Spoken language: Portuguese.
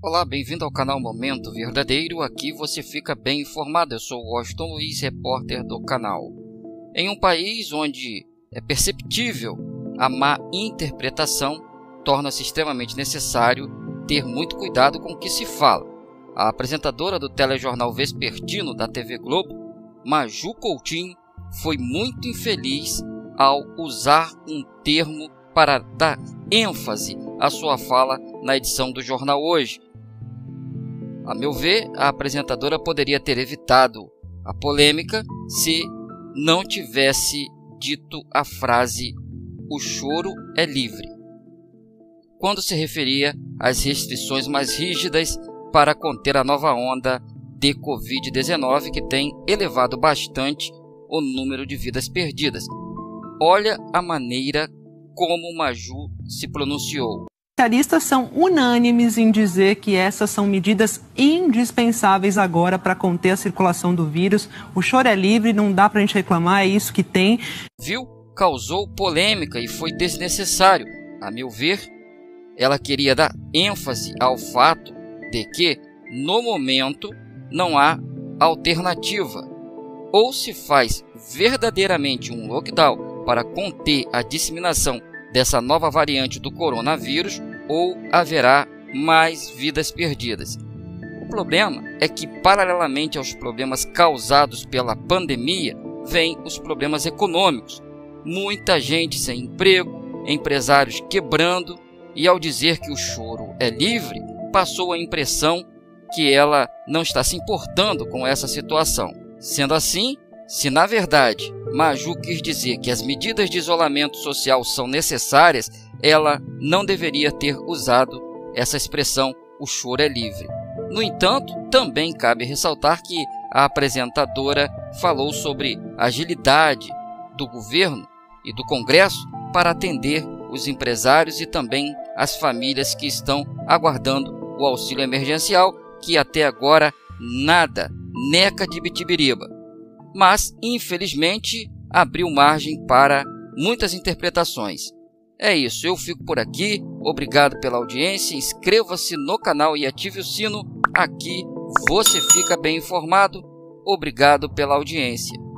Olá, bem-vindo ao canal Momento Verdadeiro, aqui você fica bem informado. Eu sou o Washington Luiz, repórter do canal. Em um país onde é perceptível a má interpretação, torna-se extremamente necessário ter muito cuidado com o que se fala. A apresentadora do telejornal vespertino da TV Globo, Maju Coutinho, foi muito infeliz ao usar um termo para dar ênfase à sua fala na edição do Jornal Hoje. A meu ver, a apresentadora poderia ter evitado a polêmica se não tivesse dito a frase "o choro é livre", quando se referia às restrições mais rígidas para conter a nova onda de Covid-19 que tem elevado bastante o número de vidas perdidas. Olha a maneira como Maju se pronunciou. Especialistas são unânimes em dizer que essas são medidas indispensáveis agora para conter a circulação do vírus. O choro é livre, não dá para a gente reclamar, é isso que tem. Viu? Causou polêmica e foi desnecessário. A meu ver, ela queria dar ênfase ao fato de que, no momento, não há alternativa. Ou se faz verdadeiramente um lockdown para conter a disseminação dessa nova variante do coronavírus, ou haverá mais vidas perdidas. O problema é que, paralelamente aos problemas causados pela pandemia, vêm os problemas econômicos. Muita gente sem emprego, empresários quebrando, e ao dizer que o choro é livre, passou a impressão que ela não está se importando com essa situação. Sendo assim, se na verdade Maju quis dizer que as medidas de isolamento social são necessárias, ela não deveria ter usado essa expressão "o choro é livre". No entanto, também cabe ressaltar que a apresentadora falou sobre a agilidade do governo e do Congresso para atender os empresários e também as famílias que estão aguardando o auxílio emergencial, que até agora nada, neca de bitibiriba. Mas, infelizmente, abriu margem para muitas interpretações. É isso, eu fico por aqui. Obrigado pela audiência. Inscreva-se no canal e ative o sino. Aqui você fica bem informado. Obrigado pela audiência.